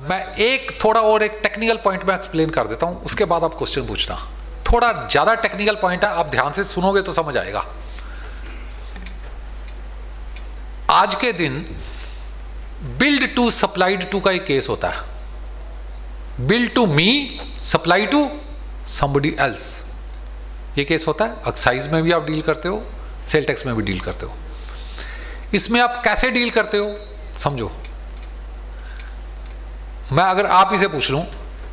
मैं एक थोड़ा और एक टेक्निकल पॉइंट में एक्सप्लेन कर देता हूं, उसके बाद आप क्वेश्चन पूछना। थोड़ा ज्यादा टेक्निकल पॉइंट है, आप ध्यान से सुनोगे तो समझ आएगा। आज के दिन बिल्ड टू सप्लाइड टू का एक केस होता है। Bill to me supply to somebody else, ये केस होता है। एक्साइज में भी आप डील करते हो, सेल टैक्स में भी डील करते हो। इसमें आप कैसे डील करते हो समझो। मैं अगर आप इसे पूछ लूं,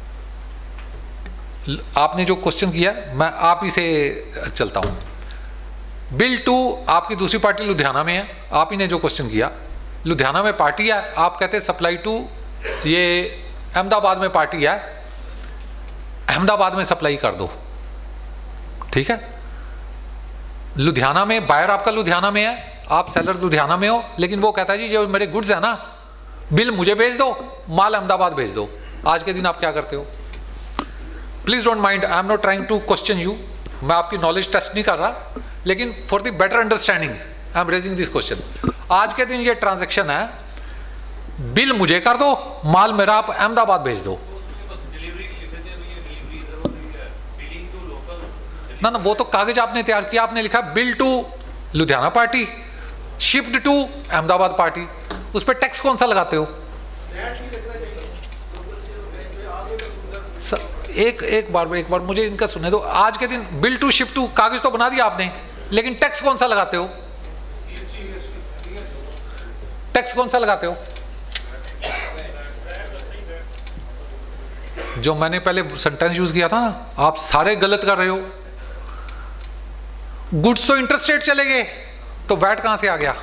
आपने जो क्वेश्चन किया मैं आप ही से चलता हूं। बिल टू आपकी दूसरी पार्टी लुधियाना में है, आप ही ने जो क्वेश्चन किया, लुधियाना में पार्टी है, आप कहते हैं सप्लाई टू ये अहमदाबाद में पार्टी है, अहमदाबाद में सप्लाई कर दो, ठीक है। लुधियाना में बायर आपका लुधियाना में है, आप सेलर लुधियाना में हो, लेकिन वो कहता है जी जो मेरे गुड्स है ना, बिल मुझे भेज दो, माल अहमदाबाद भेज दो। आज के दिन आप क्या करते हो? Please don't mind, I am not trying to question you, मैं आपकी नॉलेज टेस्ट नहीं कर रहा, लेकिन for the better understanding I am raising this question. आज के दिन ये ट्रांजैक्शन है, बिल मुझे कर दो, माल मेरा आप अहमदाबाद भेज दो। ना ना, वो तो कागज आपने तैयार किया, आपने लिखा bill to Ludhiana party, shift to Ahmedabad party, उस पर टैक्स कौन सा लगाते हो? एक बार मुझे इनका सुनने दो। आज के दिन बिल टू शिफ्ट टू कागज तो बना दिया आपने, लेकिन टैक्स कौन सा लगाते हो? टैक्स कौन सा लगाते हो? जो मैंने पहले सेंटेंस यूज किया था ना, आप सारे गलत कर रहे हो। गुड्स तो इंटरेस्ट रेट चले गए, तो वैट कहां से आ गया?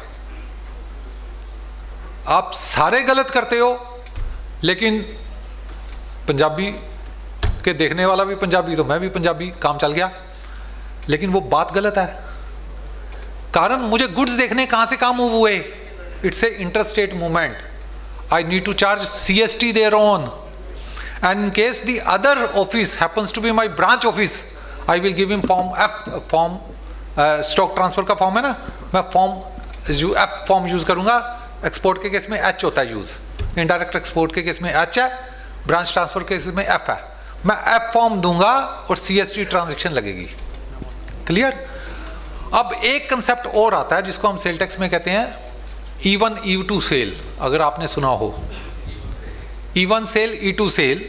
आप सारे गलत करते हो, लेकिन पंजाबी के देखने वाला भी पंजाबी, तो मैं भी पंजाबी, काम चल गया। लेकिन वो बात गलत है, कारण मुझे गुड्स देखने कहां से काम मूव हुए? It's a interstate movement, I need to charge CST there on, and in case the other office happens to be my branch office, I will give him form F, form stock transfer का form है ना, मैं form F form use करूंगा। Export के case में H होता है use, indirect export के केस में H है, ब्रांच ट्रांसफर के केस में F है। मैं F फॉर्म दूंगा और CST ट्रांजैक्शन लगेगी। क्लियर? अब एक कंसेप्ट और आता है जिसको हम सेल टैक्स में कहते हैं E1 E2 सेल, अगर आपने सुना हो। E1 sale, E2 sale.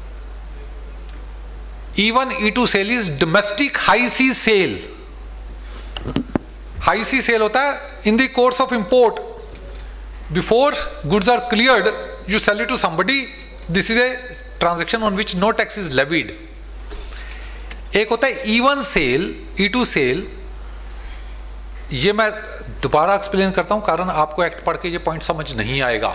E1 E2 sale is domestic high sea sale. High sea sale होता है in the course of import, before goods are cleared you sell it to somebody, this is a transaction on which no tax is levied. एक होता है E1 sale, E2 cell. ये मैं दोबारा explain करता हूं, कारण आपको एक्ट पढ़ के ये पॉइंट समझ नहीं आएगा,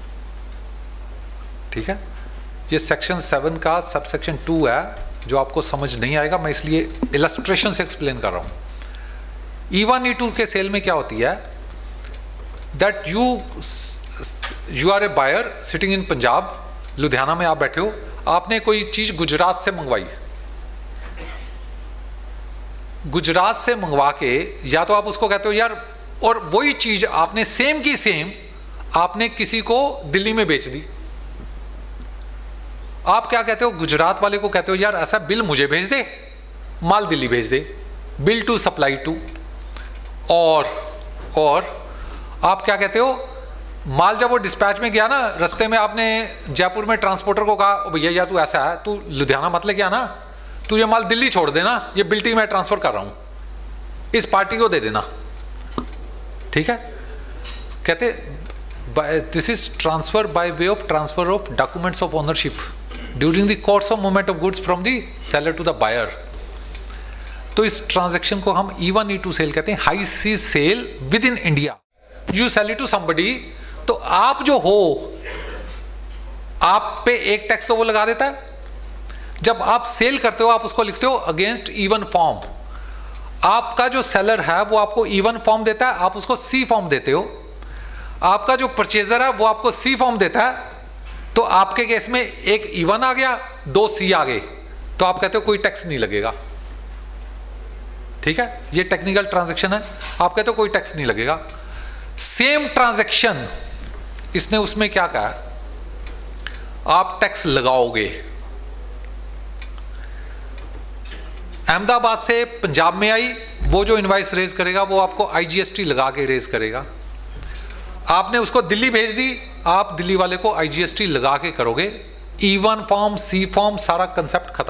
ठीक है। ये सेक्शन 7 का सब सेक्शन 2 है, जो आपको समझ नहीं आएगा, मैं इसलिए इलस्ट्रेशन से एक्सप्लेन कर रहा हूं। E1 E2 के सेल में क्या होती है, that you are a buyer sitting in Punjab, Ludhiana में आप बैठे हो, आपने कोई चीज गुजरात से मंगवाई, गुजरात से मंगवा के या तो आप उसको कहते हो यार, और वही चीज आपने सेम की सेम आपने किसी को दिल्ली में बेच दी। आप क्या कहते हो? गुजरात वाले को कहते हो यार ऐसा बिल मुझे भेज दे, माल दिल्ली भेज दे, बिल टू सप्लाई टू। और आप क्या कहते हो? माल जब वो डिस्पैच में गया ना, रास्ते में आपने जयपुर में ट्रांसपोर्टर को कहा भैया यार तू ऐसा है, तू लुधियाना मत लेके आना, तू ये माल दिल्ली छोड़ देना, ये बिल्टी मैं ट्रांसफर कर रहा हूं, इस पार्टी को दे देना, ठीक है। कहते this is transfer by way of transfer of documents of ownership during the course of movement of goods from the seller to the buyer. तो इस ट्रांजैक्शन को हम E1 E2 सेल कहते हैं, high sea sale within India. You sell it to somebody, तो आप जो हो, आप पे एक टैक्स तो वो लगा देता है। जब आप सेल करते हो, आप उसको लिखते हो अगेंस्ट E1 फॉर्म। आपका जो सेलर है वो आपको E1 फॉर्म देता है, आप उसको C फॉर्म देते हो। आपका जो परचेजर है वो आपको C फॉर्म देता है। तो आपके केस में एक E1 आ गया, 2 C आ गए, तो आप कहते हो कोई टैक्स नहीं लगेगा, ठीक है। ये टेक्निकल ट्रांजैक्शन है, आप कहते हो कोई टैक्स नहीं लगेगा। सेम ट्रांजैक्शन इसने उसमें क्या कहा, आप टैक्स लगाओगे। अहमदाबाद से पंजाब में आई, वो जो इनवाइस रेज करेगा वो आपको आईजीएसटी लगा के रेज करेगा। आपने उसको दिल्ली भेज दी, आप दिल्ली वाले को आईजीएसटी लगा के करोगे। E1 फॉर्म, सी फॉर्म, सारा कंसेप्ट खत्म।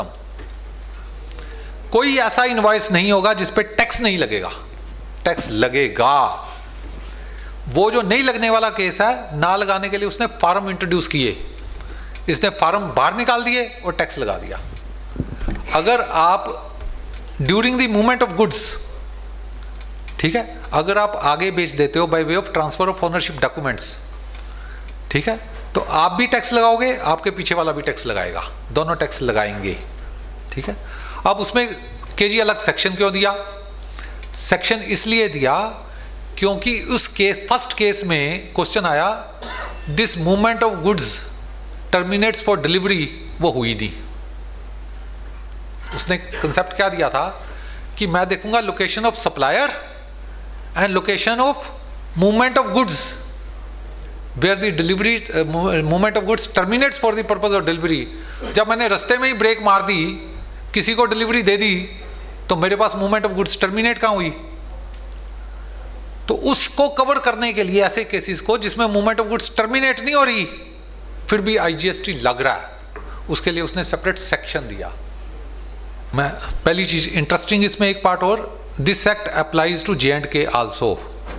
कोई ऐसा इनवॉइस नहीं होगा जिस पे टैक्स नहीं लगेगा। टैक्स लगेगा। वो जो नहीं लगने वाला केस है, ना लगाने के लिए उसने फॉर्म इंट्रोड्यूस किए, इसने फॉर्म बाहर निकाल दिए और टैक्स लगा दिया। अगर आप during the movement of goods, ठीक है, अगर आप आगे बेच देते हो by way of transfer of ownership documents, ठीक है, तो आप भी टैक्स लगाओगे, आपके पीछे वाला भी टैक्स लगाएगा, दोनों टैक्स लगाएंगे। ठीक है। अब उसमें केजी अलग सेक्शन क्यों दिया? सेक्शन इसलिए दिया क्योंकि उस केस, फर्स्ट केस में क्वेश्चन आया, this movement of goods terminates for delivery, वो हुई नहीं। उसने कंसेप्ट क्या दिया था कि मैं देखूंगा location of supplier and location of movement of goods, where the delivery movement of goods terminates for the purpose of delivery. जब मैंने रास्ते में ही ब्रेक मार दी, किसी को डिलीवरी दे दी, तो मेरे पास मूवमेंट ऑफ गुड्स टर्मिनेट कहां हुई? तो उसको कवर करने के लिए ऐसे केसेस को जिसमें मूवमेंट ऑफ गुड्स टर्मिनेट नहीं हो रही, फिर भी आईजीएसटी लग रहा है, उसके लिए उसने सेपरेट सेक्शन दिया। मैं पहली चीज इंटरेस्टिंग इसमें एक पार्ट और, this act applies to J&K also.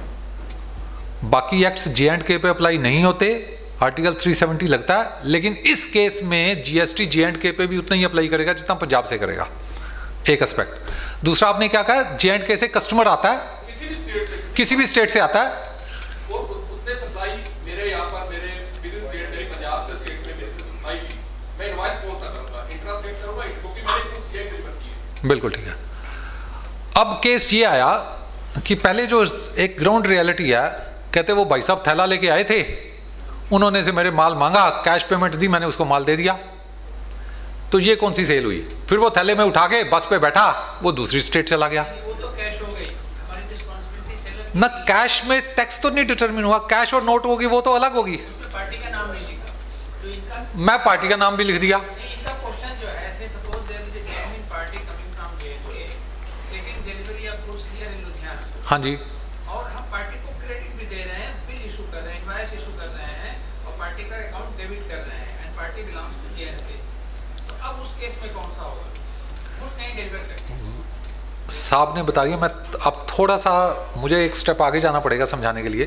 बाकी एक्ट्स J&K पे अप्लाई नहीं होते, आर्टिकल 370 लगता है, लेकिन इस केस में जीएसटी J&K पे भी उतना ही अप्लाई करेगा जितना पंजाब से करेगा, एक एस्पेक्ट। दूसरा आपने क्या कहा, J&K से कस्टमर आता है, किसी भी स्टेट से आता है, उसने सप्लाई मेरे यहाँ पर, मेरे विद स्टेट, मेरे पंजाब से स्टेट में मेरे से सप्लाई की, मैं इनवॉइस कौन सा करूंगा? इंट्रा स्टेट करूंगा क्योंकि मैंने कुछ ये डिलीवर की है। बिल्कुल ठीक है। अब केस ये आया कि पहले जो एक ग्राउंड रियलिटी है, कहते वो भाई साहब थैला लेके आए थे, उन्होंने से मेरे माल मांगा, कैश पेमेंट दी, मैंने उसको माल दे दिया, तो ये कौन सी सेल हुई? फिर वो थैले में उठा के बस पे बैठा, वो दूसरी स्टेट चला गया। वो तो कैश हो गई, हमारी रिस्पांसिबिलिटी सेलर। ना कैश में टैक्स तो नहीं डिटरमिन हुआ, कैश और नोट होगी वो तो अलग होगी। उसमें पार्टी का नाम नहीं लिखा, तो इनका मैं पार्टी का नाम भी लिख दिया। इसका क्वेश्चन जो है, ऐसे suppose there is a genuine party coming from J&K taking delivery of goods here in Ludhiana, हाँ जी, और हम पार्टी को क्रेडिट भी दे रहे हैं, बिल इशू कर रहे हैं, इनवॉइस इशू कर रहे हैं, और पार्टी का अकाउंट डेबिट कर रहे हैं, and party belongs to J&K। तो अब उस केस में कौन सा होगा? गुड्स नहीं डिलीवर करते साहब ने बता दिया। मैं अब थोड़ा सा, मुझे एक स्टेप आगे जाना पड़ेगा समझाने के लिए।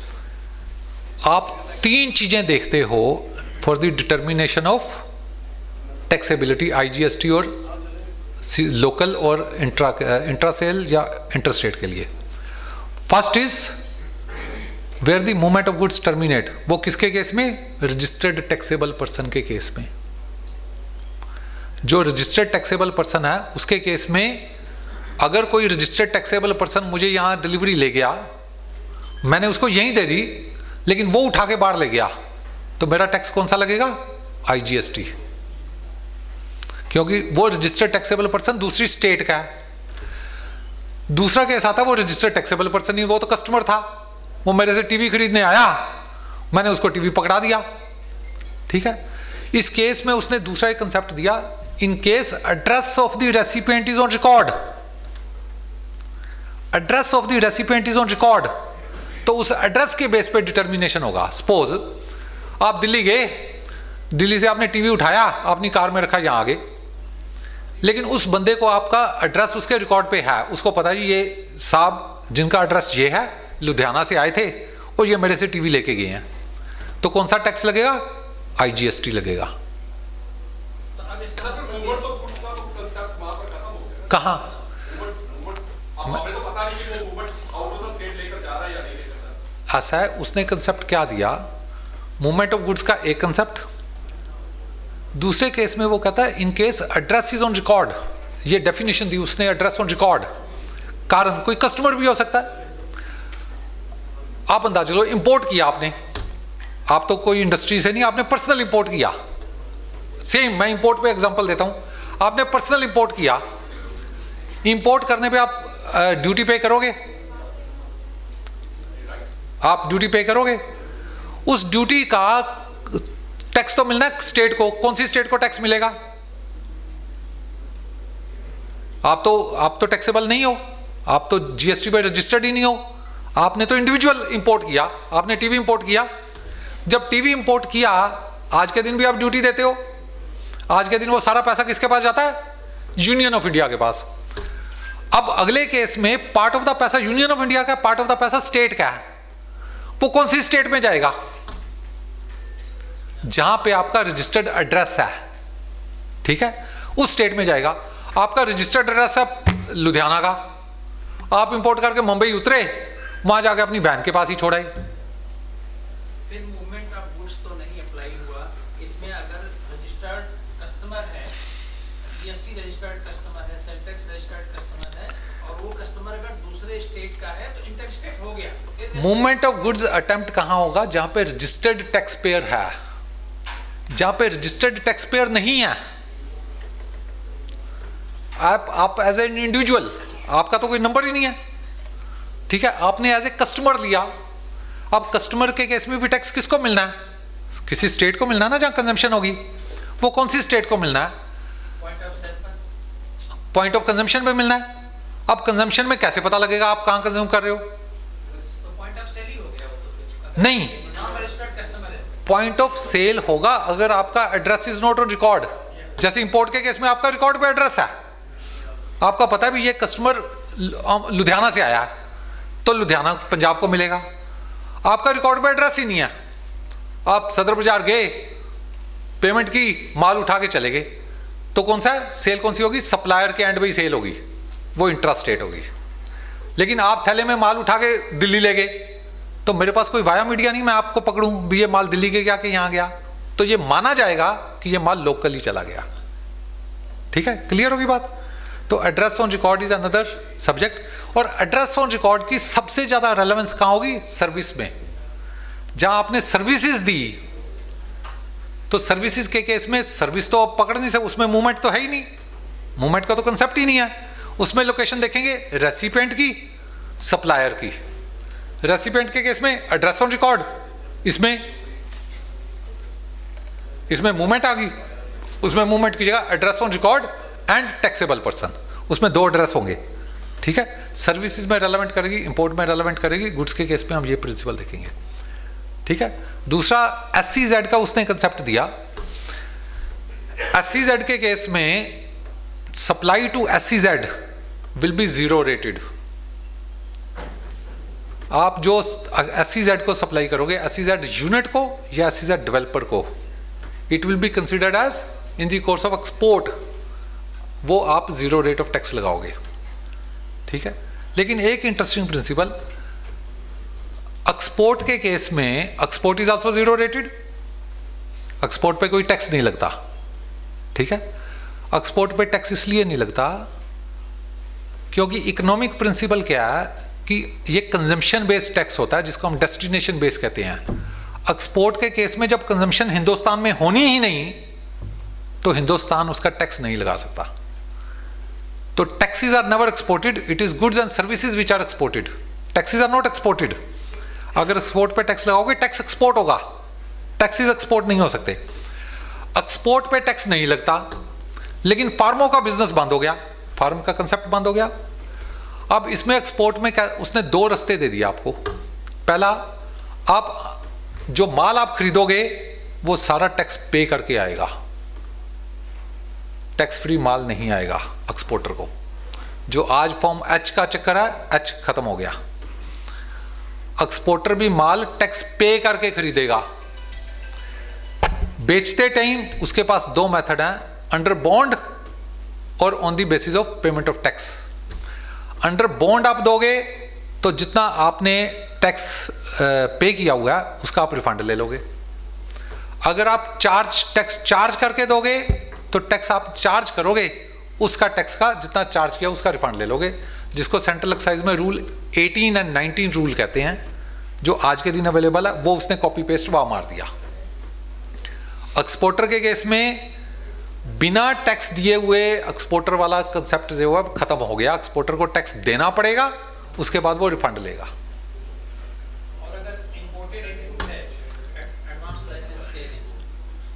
आप तीन चीजें देखते हो for the determination of taxability, IGST और लोकल और इंट्रा सेल या इंटरस्टेट के लिए। First is where the movement of goods terminate, वो किसके केस में? रजिस्टर्ड टैक्सेबल पर्सन के केस में। जो रजिस्टर्ड टैक्सेबल पर्सन है उसके केस में, अगर कोई रजिस्टर्ड टैक्सेबल पर्सन मुझे यहां डिलीवरी ले गया, मैंने उसको यहीं दे दी, लेकिन वो उठा के बाहर ले गया, तो मेरा टैक्स कौन सा लगेगा? आईजीएसटी, क्योंकि वो रजिस्टर्ड टैक्सेबल पर्सन दूसरी स्टेट का है। दूसरा केस आता है, वो रजिस्टर्ड टैक्सेबल पर्सन नहीं, वो तो कस्टमर था, वो मेरे से टीवी खरीदने आया, मैंने उसको टीवी पकड़ा दिया। ठीक है। इस केस में उसने दूसरा एक कंसेप्ट दिया, in case address of the recipient is on record, address of the recipient is on record, तो उस एड्रेस के बेस पे डिटर्मिनेशन होगा। सपोज आप दिल्ली गए, दिल्ली से आपने टीवी उठाया, अपनी कार में रखा यहां आगे, लेकिन उस बंदे को आपका एड्रेस उसके रिकॉर्ड पे है, उसको पता है जी ये साहब जिनका एड्रेस ये है, लुधियाना से आए थे और ये मेरे से टीवी लेके गए हैं, तो कौन सा टैक्स लगेगा? आईजीएसटी लगेगा। तो अब इसका मूवमेंट्स ऑफ गुड्स का कांसेप्ट वहां पर खत्म हो गया। कहां? हमें तो पता नहीं कि वो movement out of the state लेकर जा रहा है या नहीं लेकर जा रहा। ऐसा है, उसने कंसेप्ट क्या दिया, मूवमेंट ऑफ गुड्स का एक कंसेप्ट, दूसरे केस में वो कहता है in case address is on record, ये डेफिनेशन दी उसने, एड्रेस ऑन रिकॉर्ड। कारण कोई कस्टमर भी हो सकता है। आप अंदाजा लो, इंपोर्ट किया आपने, आप तो कोई इंडस्ट्री से नहीं, आपने पर्सनल इंपोर्ट किया। सेम मैं इंपोर्ट पे एग्जांपल देता हूं, आपने पर्सनल इंपोर्ट किया, इंपोर्ट करने पे आप ड्यूटी पे करोगे, आप ड्यूटी पे करोगे, उस ड्यूटी का टैक्स तो मिलना है स्टेट को। कौन सी स्टेट को टैक्स मिलेगा? आप तो टैक्सेबल नहीं हो, आप तो जीएसटी पे रजिस्टर्ड ही नहीं हो। आपने तो इंडिविजुअल इंपोर्ट किया, आपने टीवी इंपोर्ट किया। जब टीवी इंपोर्ट किया, आज के दिन भी आप ड्यूटी देते हो। आज के दिन वो सारा पैसा किसके पास जाता है? यूनियन ऑफ इंडिया के पास। अब अगले केस में पार्ट ऑफ द पैसा यूनियन ऑफ इंडिया का, पार्ट ऑफ द पैसा स्टेट का है। वो कौन सी स्टेट में जाएगा? जहां पे आपका रजिस्टर्ड एड्रेस है, ठीक है, उस स्टेट में जाएगा। आपका रजिस्टर्ड एड्रेस है लुधियाना का, आप इंपोर्ट करके मुंबई उतरे, वहां जाके अपनी बहन के पास ही छोड़ाए। फिर मूवमेंट ऑफ गुड्स तो नहीं अप्लाई हुआ इसमें। अगर रजिस्टर्ड कस्टमर है, जीएसटी रजिस्टर्ड कस्टमर है, सेल टैक्स रजिस्टर्ड कस्टमर है, और वो कस्टमर अगर दूसरे स्टेट का है तो इंटर स्टेट हो गया। मूवमेंट ऑफ गुड्स अटेम्प्ट कहां होगा? जहां पे रजिस्टर्ड टैक्स पेयर है। जहां पे रजिस्टर्ड टैक्स पेयर नहीं है, आप एज एन इंडिविजुअल, आपका तो कोई नंबर ही नहीं है, ठीक है, आपने एज ए कस्टमर लिया। अब कस्टमर के केस में भी टैक्स किसको मिलना है? किसी स्टेट को मिलना है ना, जहां कंजम्पशन होगी। वो कौन सी स्टेट को मिलना है? पॉइंट ऑफ कंजम्पशन पे मिलना है। अब कंजम्पशन में कैसे पता लगेगा आप कहां कंज्यूम कर रहे हो? पॉइंट ऑफ सेल ही हो गया वो तो। नहीं, पॉइंट ऑफ सेल होगा अगर आपका address is not on record. जैसे इंपोर्ट के केस में आपका रिकॉर्ड पे एड्रेस है, आपका पता है भी ये कस्टमर लुधियाना से आया है, तो लुधियाना पंजाब को मिलेगा। आपका रिकॉर्ड पे एड्रेस ही नहीं है, आप सदर बाजार गए, पेमेंट की, माल उठा के चले गए, तो कौन सा है? सेल कौन सी होगी? सप्लायर के एंड पे ही सेल होगी, वो इंट्रा स्टेट होगी। लेकिन आप थैले में माल उठा के दिल्ली ले गए, तो मेरे पास कोई वाया मीडिया नहीं, मैं आपको पकड़ूं भी ये माल दिल्ली के गया कि यहां गया, तो ये माना जाएगा कि ये माल लोकली चला गया। ठीक है, क्लियर होगी बात? तो address on record is another subject. और एड्रेस ऑन रिकॉर्ड की सबसे ज्यादा रेलेवेंस कहां होगी? सर्विस में। जहां आपने सर्विसेज दी, तो सर्विसेज के केस में सर्विस तो आप पकड़ नहीं सकते, उसमें मूवमेंट तो है ही नहीं, मूवमेंट का तो कंसेप्ट ही नहीं है। उसमें लोकेशन देखेंगे रेसिपिएंट की, सप्लायर की। रेसिपिएंट के केस में एड्रेस ऑन रिकॉर्ड, इसमें मूवमेंट आ गई, उसमें मूवमेंट की जगह address on record and taxable person, उसमें दो एड्रेस होंगे। ठीक है, सर्विसेज में रेलेवेंट करेगी, इंपोर्ट में रेलेवेंट करेगी, गुड्स के केस में हम ये प्रिंसिपल देखेंगे। ठीक है, दूसरा SEZ का उसने कंसेप्ट दिया। SEZ के केस में supply to SEZ will be zero rated. आप जो SEZ को सप्लाई करोगे, SEZ यूनिट को या SEZ डेवलपर को, it will be considered as in the course of export, वो आप जीरो रेट ऑफ टैक्स लगाओगे। ठीक है, लेकिन एक इंटरेस्टिंग प्रिंसिपल, एक्सपोर्ट के केस में export is also zero rated, export पे कोई टैक्स नहीं लगता। ठीक है, एक्सपोर्ट पे टैक्स इसलिए नहीं लगता क्योंकि इकोनॉमिक प्रिंसिपल क्या है कि ये कंजम्पशन बेस्ड टैक्स होता है, जिसको हम डेस्टिनेशन बेस कहते हैं। एक्सपोर्ट के केस में जब कंजम्पशन हिंदुस्तान में होनी ही नहीं, तो हिंदुस्तान उसका टैक्स नहीं लगा सकता। तो taxes are never exported, it is goods and services which are exported, taxes are not exported. अगर एक्सपोर्ट पे टैक्स लगाओगे, टैक्स एक्सपोर्ट होगा, टैक्सेस एक्सपोर्ट नहीं हो सकते। एक्सपोर्ट पे टैक्स नहीं लगता, लेकिन फार्मों का बिजनेस बंद हो गया, फार्म का कंसेप्ट बंद हो गया। अब इसमें एक्सपोर्ट में क्या, उसने दो रास्ते दे दिए आपको। पहला, आप जो माल आप खरीदोगे वो सारा टैक्स पे करके आएगा, टैक्स फ्री माल नहीं आएगा एक्सपोर्टर को। जो आज फॉर्म H का चक्कर है, H खत्म हो गया। एक्सपोर्टर भी माल टैक्स पे करके खरीदेगा। बेचते टाइम उसके पास दो मेथड हैं, अंडर बॉन्ड और on the basis of payment of tax. Under bond आप दोगे तो जितना आपने टैक्स पे किया हुआ है उसका आप रिफंड ले लोगे। अगर आप टैक्स चार्ज करके दोगे तो टैक्स आप चार्ज करोगे, उसका टैक्स का जितना चार्ज किया उसका रिफंड ले लोगे, जिसको सेंट्रल एक्साइज में रूल 18 एंड 19 रूल कहते हैं, जो आज के दिन अवेलेबल है। वो उसने कॉपी पेस्ट वहां मार दिया। एक्सपोर्टर के केस में बिना टैक्स दिए हुए एक्सपोर्टर वाला कंसेप्ट जो है खत्म हो गया। एक्सपोर्टर को टैक्स देना पड़ेगा, उसके बाद वो रिफंड लेगा। और अगर इंपोर्टेड इनपुट है एडवांस लाइसेंस के लिए,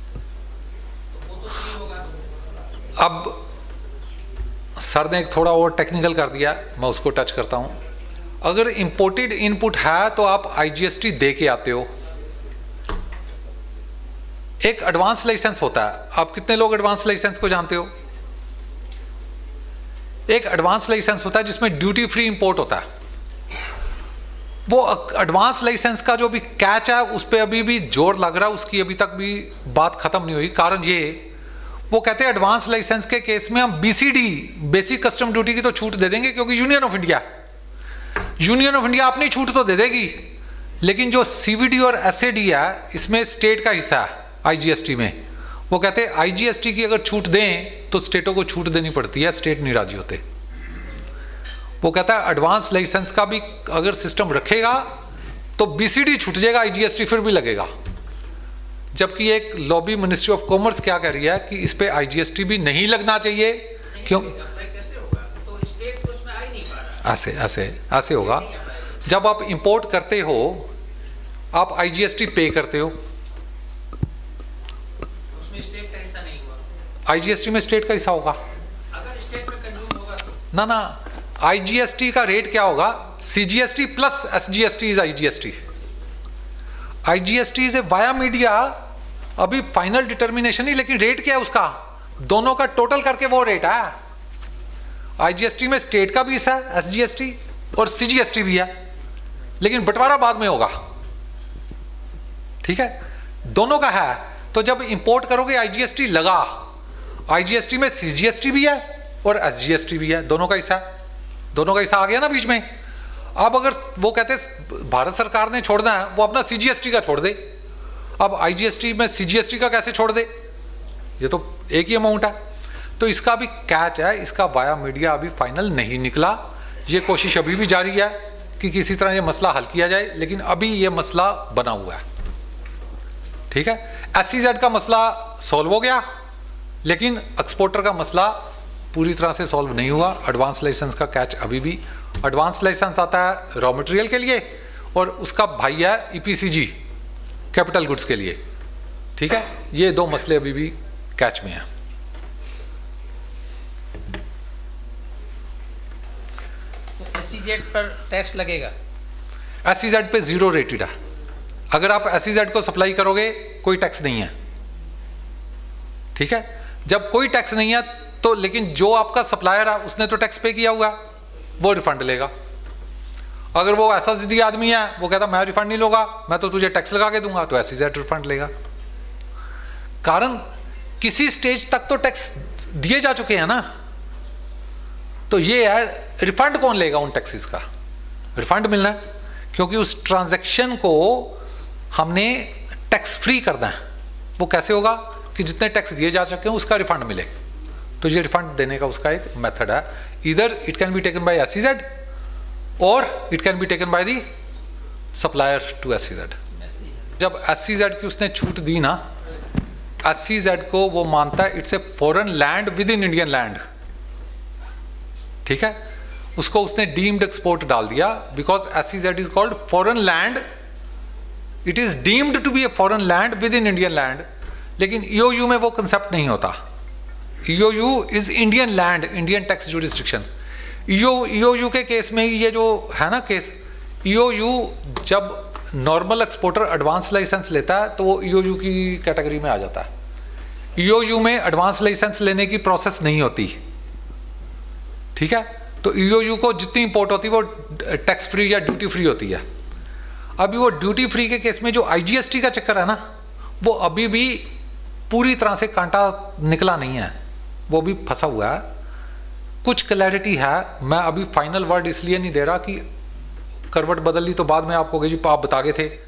अब सर ने एक थोड़ा और टेक्निकल कर दिया, मैं उसको टच करता हूँ। अगर इंपोर्टेड इनपुट है तो आप आईजीएसटी दे के आते हो। एक एडवांस लाइसेंस होता है, आप कितने लोग एडवांस लाइसेंस को जानते हो? एक एडवांस लाइसेंस होता है जिसमें ड्यूटी फ्री इंपोर्ट होता है। वो एडवांस लाइसेंस का जो भी कैच है उस पर अभी भी जोर लग रहा है, उसकी अभी तक भी बात खत्म नहीं हुई। कारण ये, वो कहते हैं एडवांस लाइसेंस के केस में हम बीसीडी, बेसिक कस्टम ड्यूटी की तो छूट दे देंगे क्योंकि यूनियन ऑफ इंडिया अपनी छूट तो दे देगी, लेकिन जो सीवीडी और एसएडी है इसमें स्टेट का हिस्सा है आईजीएसटी में। वो कहते हैं आईजीएसटी की अगर छूट दें तो स्टेटों को छूट देनी पड़ती है, स्टेट नहीं राजी होते। वो कहता है एडवांस लाइसेंस का भी अगर सिस्टम रखेगा तो बीसीडी छूट जाएगा, आईजीएसटी फिर भी लगेगा। जबकि एक लॉबी मिनिस्ट्री ऑफ कॉमर्स क्या कह रही है कि इस पे आईजीएसटी भी नहीं लगना चाहिए। क्यों? ऐसे होगा। जब आप इंपोर्ट करते हो आप आईजीएसटी पे करते हो, उसमें स्टेट का हिस्सा नहीं हुआ, आईजीएसटी में स्टेट का हिस्सा होगा। अगर स्टेट में कंज्यूम होगा तो ना, आईजीएसटी का रेट क्या होगा? CGST plus SGST is IGST. IGST is a via media, अभी फाइनल डिटर्मिनेशन नहीं, लेकिन रेट क्या है उसका? दोनों का टोटल करके वो रेट है। आईजीएसटी में स्टेट का भी हिस्सा है, एसजीएसटी और सीजीएसटी भी है, लेकिन बंटवारा बाद में होगा। ठीक है, दोनों का है। तो जब इंपोर्ट करोगे आईजीएसटी लगा, आईजीएसटी में सीजीएसटी भी है और एसजीएसटी भी है, दोनों का हिस्सा। दोनों का हिस्सा आ गया ना बीच में। अब अगर वो कहते भारत सरकार ने छोड़ना है, वो अपना सीजीएसटी का छोड़ दे। अब आईजीएसटी में सीजीएसटी का कैसे छोड़ दे? ये तो एक ही अमाउंट है। तो इसका भी कैच है, इसका वाया मीडिया अभी फाइनल नहीं निकला। ये कोशिश अभी भी जारी है कि किसी तरह ये मसला हल किया जाए, लेकिन अभी ये मसला बना हुआ है। ठीक है, एसईजेड का मसला सॉल्व हो गया, लेकिन एक्सपोर्टर का मसला पूरी तरह से सॉल्व नहीं हुआ। एडवांस लाइसेंस का कैच अभी भी, एडवांस लाइसेंस आता है रॉ मटेरियल के लिए और उसका भाई है ईपीसीजी कैपिटल गुड्स के लिए। ठीक है, ये दो मसले अभी भी कैच में हैं। तो एसईजेड पर टैक्स लगेगा? एसईजेड पे जीरो रेटेड है। अगर आप एसईजेड को सप्लाई करोगे कोई टैक्स नहीं है। ठीक है, जब कोई टैक्स नहीं है तो, लेकिन जो आपका सप्लायर है उसने तो टैक्स पे किया हुआ है, वो रिफंड लेगा। अगर वो ऐसा जिद्दी आदमी है, वो कहता मैं रिफंड नहीं लूंगा, मैं तो तुझे टैक्स लगा के दूंगा, तो एसईजेड रिफंड लेगा। कारण किसी स्टेज तक तो टैक्स दिए जा चुके हैं ना। तो ये है, रिफंड कौन लेगा उन टैक्सेस का? रिफंड मिलना है, क्योंकि उस ट्रांजैक्शन को हमने टैक्स फ्री करना है। वो कैसे होगा कि जितने टैक्स दिए जा सके उसका रिफंड मिले। तो ये रिफंड देने का उसका एक मेथड है। इधर it can be taken by SEZ और it can be taken by the supplier to SEZ. जब एसईजेड की उसने छूट दी ना, एसईजेड को वो मानता है it's a foreign land within Indian land. ठीक है, उसको उसने डीम्ड एक्सपोर्ट डाल दिया, because SEZ is called foreign land, it is deemed to be a foreign land within Indian land. लेकिन ईओयू में वो कंसेप्ट नहीं होता। EOU is Indian land, Indian tax jurisdiction. EOU के केस में ये जो है ना केस, ईओयू जब नॉर्मल एक्सपोर्टर एडवांस लाइसेंस लेता है तो वो ईओयू की कैटेगरी में आ जाता है। ईओयू में एडवांस लाइसेंस लेने की प्रोसेस नहीं होती। ठीक है, तो ईओयू को जितनी इंपोर्ट होती है वो टैक्स फ्री या ड्यूटी फ्री होती है। अभी वो ड्यूटी फ्री के केस में जो आईजीएसटी का चक्कर है ना, वो अभी भी पूरी तरह से कांटा निकला नहीं है, वो भी फंसा हुआ है। कुछ क्लैरिटी है, मैं अभी फाइनल वर्ड इसलिए नहीं दे रहा कि करवट बदल ली तो बाद में आपको जी आप बता गए थे